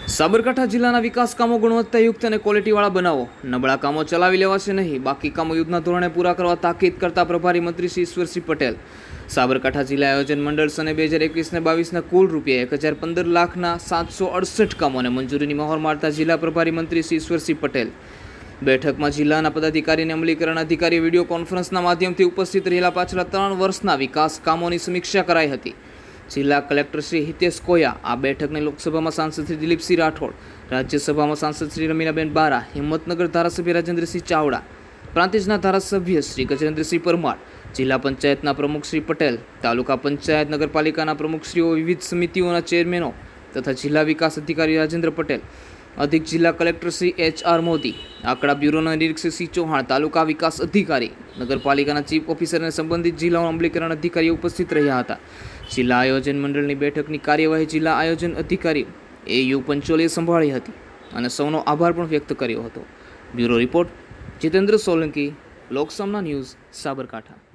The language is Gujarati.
સાબરકાંઠા જિલ્લાના વિકાસ કામો ગુણવત્તાયુક્ત અને ક્વોલિટીવાળા બનાવો, નબળા કામો ચલાવી લેવાશે નહીં, બાકી કામો યુદ્ધના ધોરણે પૂરા કરવા તાકીદ કરતા પ્રભારી મંત્રી શ્રી ઈશ્વરસિંહ પટેલ. સાબરકાંઠા જિલ્લા આયોજન મંડળ સને 2021-22ના કુલ રૂપિયા 1015,768 કામોને મંજૂરીની મહોર મારતા જિલ્લા પ્રભારી મંત્રી શ્રી ઈશ્વરસિંહ પટેલ. બેઠકમાં જિલ્લાના પદાધિકારી અને અમલીકરણ અધિકારી વિડીયો કોન્ફરન્સના માધ્યમથી ઉપસ્થિત રહેલા પાછલા 3 વર્ષના વિકાસ કામોની સમીક્ષા કરાઈ હતી. જિલ્લા કલેક્ટર શ્રી હિતેશ કોયા આ બેઠકને લોકસભામાં સાંસદ શ્રી દિલીપસિંહ રાઠોડ, રાજ્યસભામાં સાંસદ શ્રી રમીલાબેન બારા, હિંમતનગર ધારાસભ્ય રાજેન્દ્રસિંહ ચાવડા, પ્રાંતિજના ધારાસભ્ય શ્રી ગજેન્દ્રસિંહ પરમાર, જિલ્લા પંચાયતના પ્રમુખ શ્રી પટેલ, તાલુકા પંચાયત નગરપાલિકાના પ્રમુખશ્રીઓ, વિવિધ સમિતિઓના ચેરમેનો તથા જિલ્લા વિકાસ અધિકારી રાજેન્દ્ર પટેલ, અધિક જિલ્લા કલેક્ટર શ્રી HR મોદી, આંકડા બ્યુરોના નિરીક્ષક શ્રી ચૌહાણ, તાલુકા વિકાસ અધિકારી, નગરપાલિકાના ચીફ ઓફિસર અને સંબંધિત જિલ્લાઓના અમલીકરણ અધિકારીઓ ઉપસ્થિત રહ્યા હતા. જિલ્લા આયોજન મંડળની બેઠકની કાર્યવાહી જિલ્લા આયોજન અધિકારી AU પંચોલીએ સંભાળી હતી અને સૌનો આભાર પણ વ્યક્ત કર્યો હતો. બ્યુરો રિપોર્ટ જીતેન્દ્ર સોલંકી, લોકસમના ન્યૂઝ, સાબરકાંઠા.